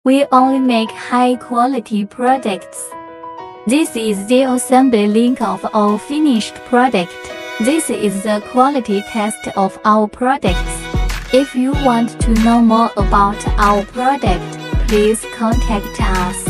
We only make high-quality products. This is the assembly link of our finished product. This is the quality test of our products. If you want to know more about our product, please contact us.